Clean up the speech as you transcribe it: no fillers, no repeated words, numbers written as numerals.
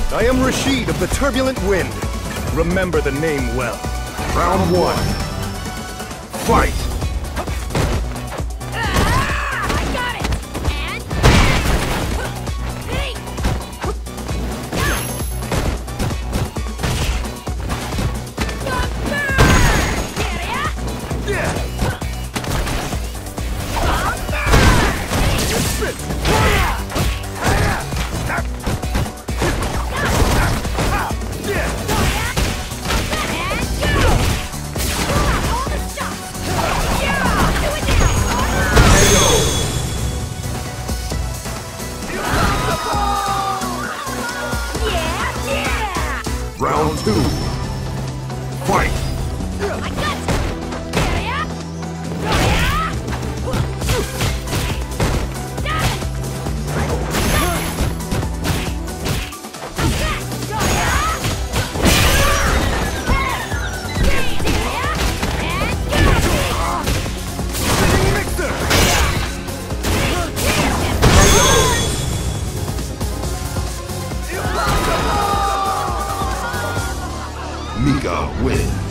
I am Rashid of the Turbulent Wind. Remember the name well. Round one. Fight! I got it! And... Hey! Round two. Fight! I got it! Mika wins.